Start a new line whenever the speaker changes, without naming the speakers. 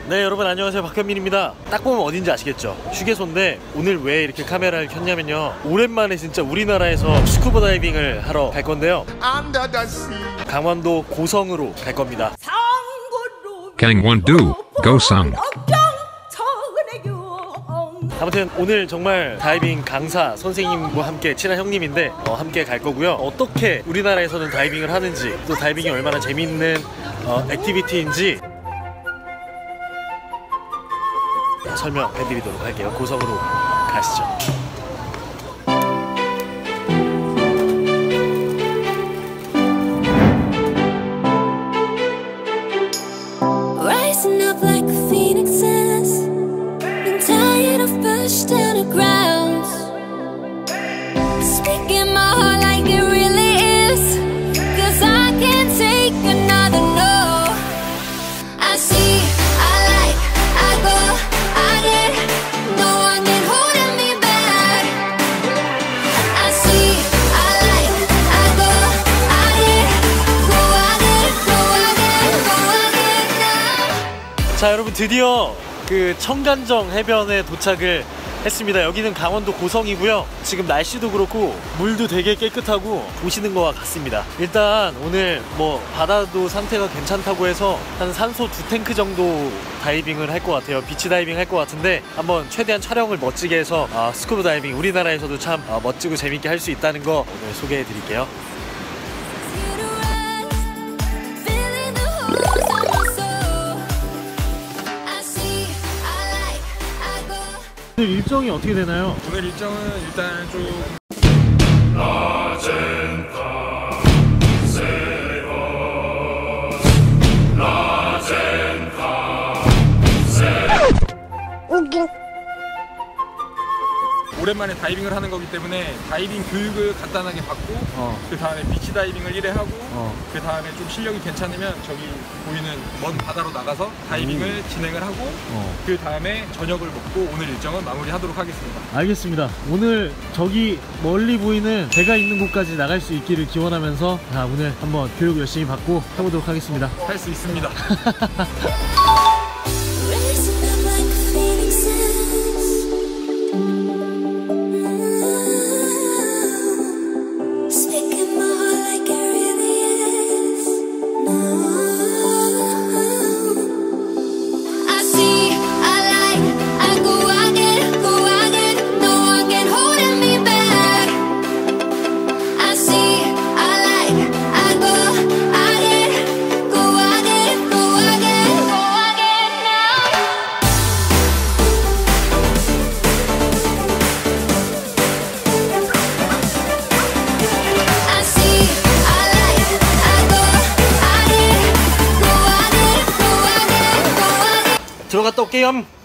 네, 여러분 안녕하세요. 박현민입니다. 딱 보면 어딘지 아시겠죠? 휴게소인데 오늘 왜 이렇게 카메라를 켰냐면요, 오랜만에 진짜 우리나라에서 스쿠버 다이빙을 하러 갈 건데요, 강원도 고성으로 갈 겁니다.
강원도 고성.
아무튼 오늘 정말 다이빙 강사 선생님과 함께 친한 형님인데 함께 갈 거고요. 어떻게 우리나라에서는 다이빙을 하는지, 또 다이빙이 얼마나 재밌는 액티비티인지 설명해드리도록 할게요. 고성으로 가시죠. 자, 여러분 드디어 그 청간정 해변에 도착을 했습니다. 여기는 강원도 고성이고요. 지금 날씨도 그렇고 물도 되게 깨끗하고 보시는 것과 같습니다. 일단 오늘 뭐 바다도 상태가 괜찮다고 해서 한 산소 2탱크 정도 다이빙을 할 것 같아요. 비치 다이빙 할 것 같은데 한번 최대한 촬영을 멋지게 해서 스쿠버 다이빙 우리나라에서도 참 멋지고 재밌게 할 수 있다는 거 오늘 소개해 드릴게요. 오늘 일정이 어떻게 되나요?
오늘 일정은 일단 좀 오랜만에 다이빙을 하는 거기 때문에 다이빙 교육을 간단하게 받고 그 다음에 비치 다이빙을 1회 하고 그 다음에 좀 실력이 괜찮으면 저기 보이는 먼 바다로 나가서 다이빙을 진행을 하고 그 다음에 저녁을 먹고 오늘 일정은 마무리하도록 하겠습니다. 알겠습니다. 오늘 저기 멀리 보이는 배가 있는 곳까지 나갈 수 있기를 기원하면서 오늘 한번 교육 열심히 받고 해보도록 하겠습니다. 할 수 있습니다. 들어갔다 올게요.